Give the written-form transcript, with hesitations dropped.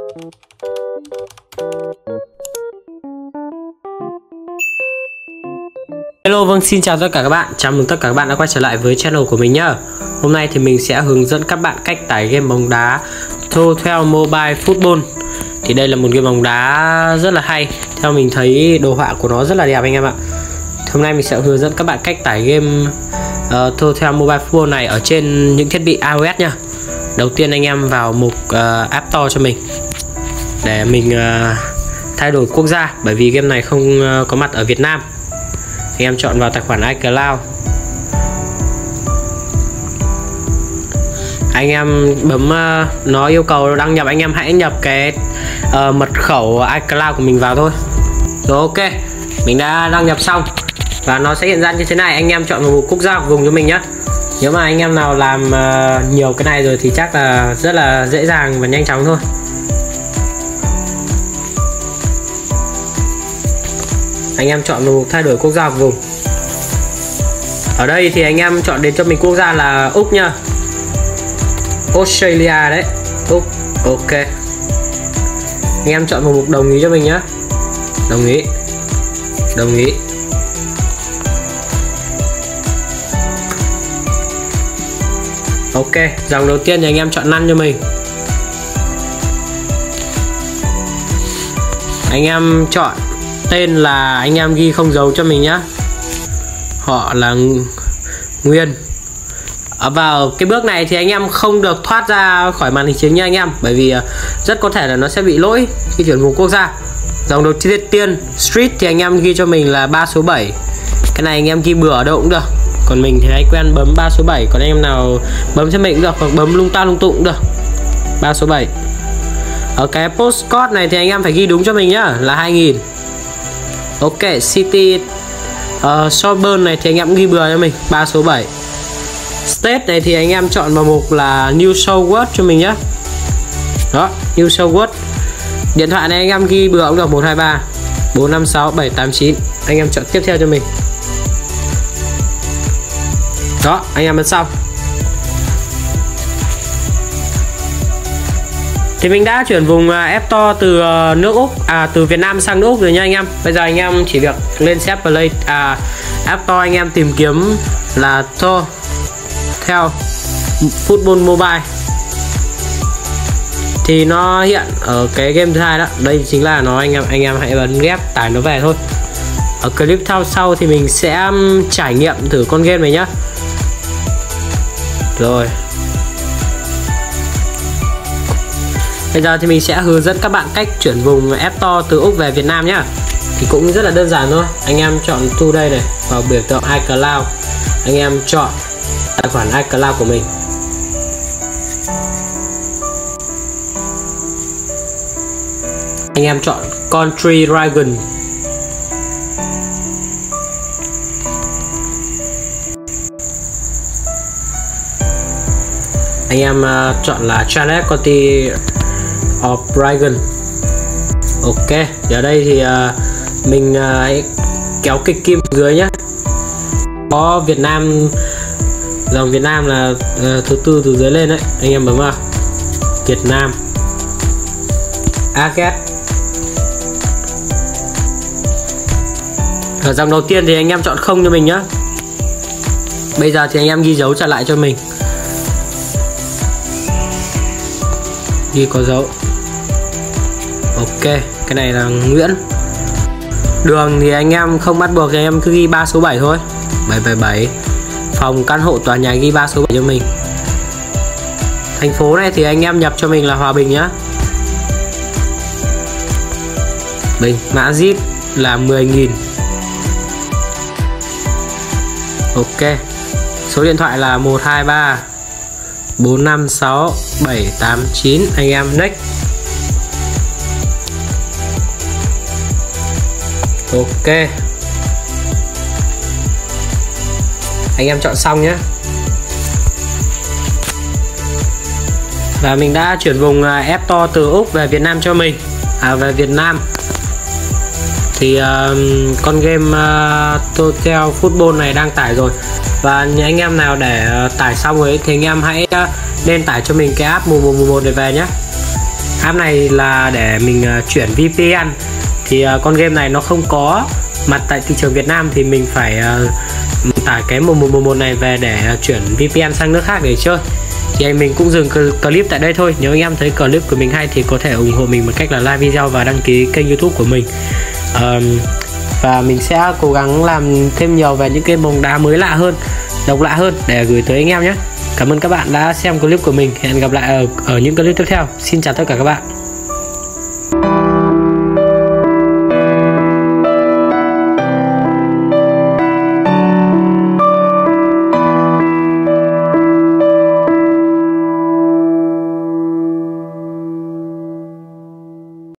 Hello, vâng, xin chào tất cả các bạn. Chào mừng tất cả các bạn đã quay trở lại với channel của mình nhá. Hôm nay thì mình sẽ hướng dẫn các bạn cách tải game bóng đá Total Mobile Football. Thì đây là một game bóng đá rất là hay. Theo mình thấy đồ họa của nó rất là đẹp anh em ạ. Hôm nay mình sẽ hướng dẫn các bạn cách tải game Total Mobile Football này ở trên những thiết bị iOS nha. Đầu tiên anh em vào mục App Store cho mình để mình thay đổi quốc gia, bởi vì game này không có mặt ở Việt Nam. Anh em chọn vào tài khoản iCloud, anh em bấm nó yêu cầu đăng nhập, anh em hãy nhập cái mật khẩu iCloud của mình vào thôi. Rồi, ok, mình đã đăng nhập xong và nó sẽ hiện ra như thế này. Anh em chọn một quốc gia vùng cho mình nhé. Nếu mà anh em nào làm nhiều cái này rồi thì chắc là rất là dễ dàng và nhanh chóng thôi. Anh em chọn một thay đổi quốc gia vùng. Ở đây thì anh em chọn đến cho mình quốc gia là Úc nha, Australia đấy, Úc. Ok, anh em chọn một mục đồng ý cho mình nhé. Đồng ý, đồng ý. Ok, dòng đầu tiên thì anh em chọn năn cho mình. Anh em chọn tên là anh em ghi không dấu cho mình nhé. Họ là Nguyên. Vào cái bước này thì anh em không được thoát ra khỏi màn hình chính nha anh em, bởi vì rất có thể là nó sẽ bị lỗi khi chuyển vùng quốc gia. Dòng đầu tiên Street thì anh em ghi cho mình là 3 số 7. Cái này anh em ghi bừa ở đâu cũng được. Còn mình thì hay quen bấm 3 số 7. Còn anh em nào bấm cho mình cũng được, hoặc bấm lung ta lung tung cũng được. 3 số 7. Ở cái postcode này thì anh em phải ghi đúng cho mình nhá, là 2000. Ok, City Soburn này thì anh em ghi bừa cho mình 3 số 7. State này thì anh em chọn vào mục là New South Wales cho mình nhé. Đó, New South Wales. Điện thoại này anh em ghi bừa cũng được, 123 456 789. Anh em chọn tiếp theo cho mình. Đó, anh em ấn xong. Thì mình đã chuyển vùng App Store từ nước Úc, từ Việt Nam sang nước Úc rồi nha anh em. Bây giờ anh em chỉ việc lên set Play App Store, anh em tìm kiếm là Total Football Mobile thì nó hiện ở cái game thứ hai đó. Đây chính là nó anh em hãy bấm ghép tải nó về thôi. Ở clip sau thì mình sẽ trải nghiệm thử con game này nhá. Rồi, bây giờ thì mình sẽ hướng dẫn các bạn cách chuyển vùng App Store từ Úc về Việt Nam nhá. Thì cũng rất là đơn giản thôi. Anh em chọn to đây này, vào biểu tượng iCloud, anh em chọn tài khoản iCloud của mình. Anh em chọn Country Dragon. Anh em chọn là Charlotte County of Dragon. Ok, giờ đây thì mình hãy kéo kịch kim dưới nhé. Có Việt Nam, dòng Việt Nam là thứ tư từ dưới lên đấy. Anh em bấm vào Việt Nam, Aget. Ở dòng đầu tiên thì anh em chọn không cho mình nhé. Bây giờ thì anh em ghi dấu trả lại cho mình. Ghi có dấu. Ok, cái này là Nguyễn. Đường thì anh em không bắt buộc, thì anh em cứ ghi 3 số 7 thôi, 777. Phòng căn hộ tòa nhà ghi 3 số 7 cho mình. Thành phố này thì anh em nhập cho mình là Hòa Bình nhá. Bình, mã zip là 10.000. Ok, số điện thoại là 123 456 789. Anh em next. Ok, anh em chọn xong nhé. Và mình đã chuyển vùng App Store từ Úc về Việt Nam cho mình, về Việt Nam. Thì con game Total Football này đang tải rồi. Và anh em nào để tải xong rồi thì anh em hãy nên tải cho mình cái app 1111 này về nhé. App này là để mình chuyển VPN. Thì con game này nó không có mặt tại thị trường Việt Nam, thì mình phải tải cái 1111 này về để chuyển VPN sang nước khác để chơi. Thì mình cũng dừng clip tại đây thôi. Nếu anh em thấy clip của mình hay thì có thể ủng hộ mình bằng cách là like video và đăng ký kênh YouTube của mình. Và mình sẽ cố gắng làm thêm nhiều về những game bóng đá mới lạ hơn, độc lạ hơn để gửi tới anh em nhé. Cảm ơn các bạn đã xem clip của mình. Hẹn gặp lại ở những clip tiếp theo. Xin chào tất cả các bạn.